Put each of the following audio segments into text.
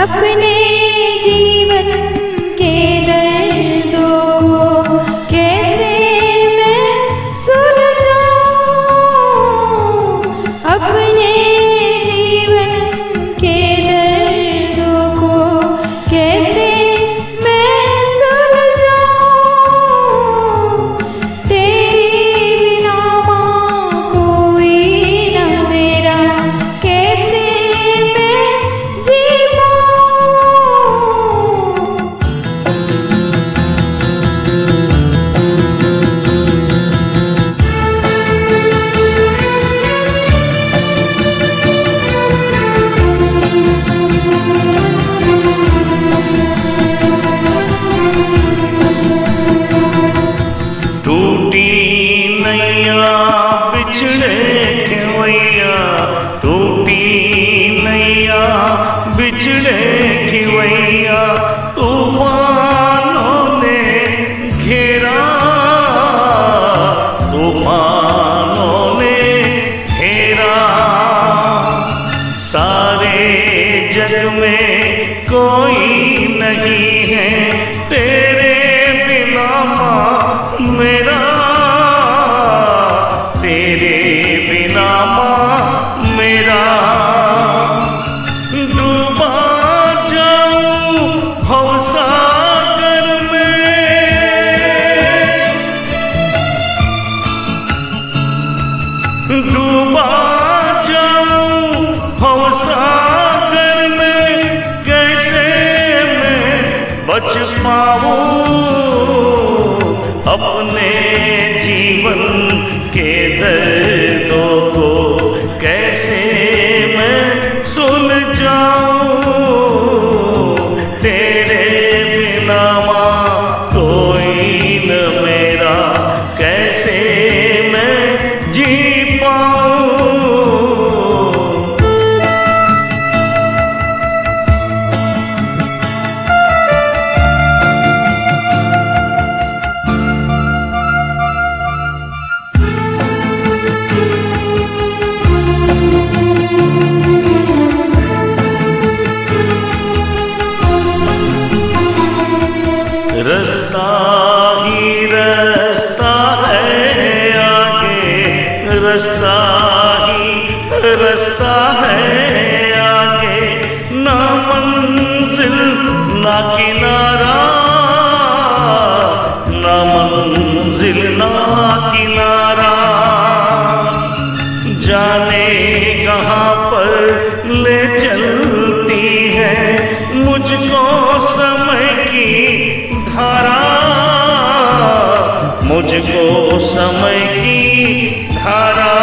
अपने जीवन के दर्दों को कैसे मैं सुलझाऊं, अपने जीवन के दर्दों को कैसे मैं सुलझाऊं। तेरी बिना माँ कोई न मेरा, कैसे मैं जी टूटी नैया बिछड़े खिवैया, टूटी नैया बिछड़े खिवैया, तूफानों ने घेरा, तूफानों ने घेरा। सारे जग में कोई नहीं है तेरे बिना माँ मेरा, तेरे बिना माँ मेरा। डूबा जाऊं भवसागर में, डूबा जाऊं भवसागर में, कैसे मैं बच पाऊं अपने जीवन के दर्दों को, कैसे मैं सुलझाऊं। तेरे बिना माँ कोई न मेरा, कैसे मैं जी पाऊं। रास्ता ही रास्ता है आगे, रास्ता ही रास्ता है आगे, ना मंजिल ना किनारा, ना मंजिल ना किनारा। जाने कहाँ पर ले चलती है मुझको समय की धारा, मुझको समय की धारा।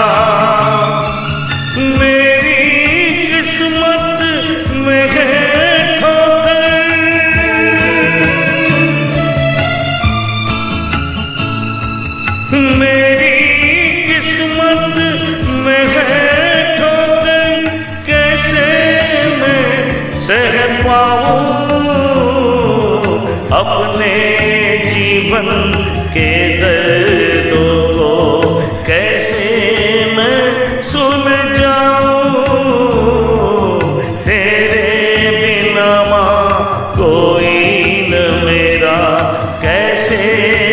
मेरी किस्मत में है ठोकर, मेरी किस्मत में है ठोकर, कैसे मैं सह पाऊं अपने जीवन के दर्दों को, कैसे मैं सुलझाऊं। तेरे बिना माँ कोई न मेरा, कैसे